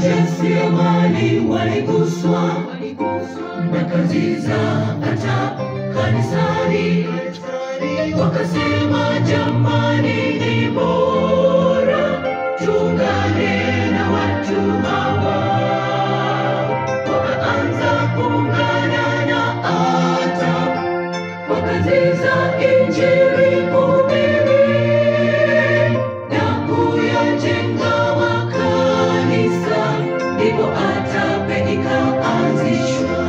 wajasiriamali waliguswa na kazi za hata kanisani, wakasema jamani ni bora tuungane na watu hawa. Wakaanza kuungana na hata kwa kazi za injili kuhubiri na kuyajenga makanisa, ndipo ATAPE ikaanzishwa.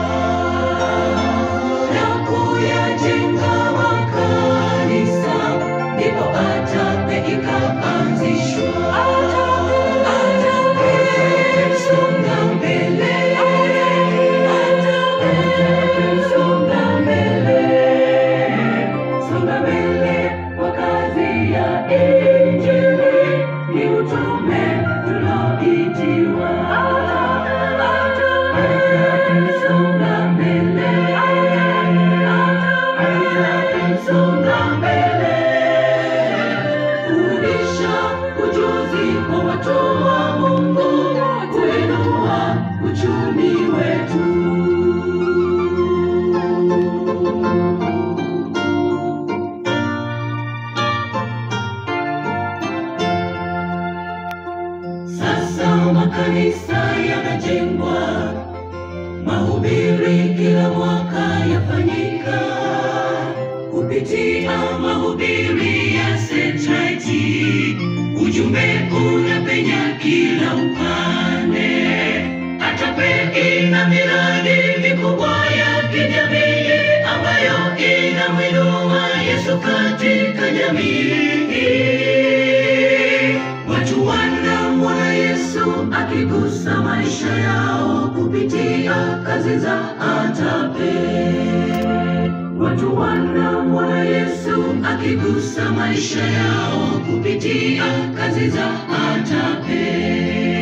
Na kuyajenga makanisa, ndipo ATAPE ikaanzishwa. ATAPE songa mbele, ATAPE songa mbele, songa mbele kwa kazi ya injili, ni utume tunaoitiwa. ATAPE songa mbele, ATAPE songa mbele, kurudisha ujuzi kwa watu wa Mungu, kuinua uchumi wetu. Sasa makanisa yanajengwa, mahubiri kila mwaka yafanyika, kupitia mahubiri ya satellite, ujumbe unapenya kila upande. ATAPE ina miradi mikubwa ya kijamii ambayo inamwinua Yesu katika jamii. Watu wanamwona Yesu akigusa maisha yao kupitia kazi za ATAPE. Watu wanamwona Yesu akigusa maisha yao kupitia kazi za ATAPE.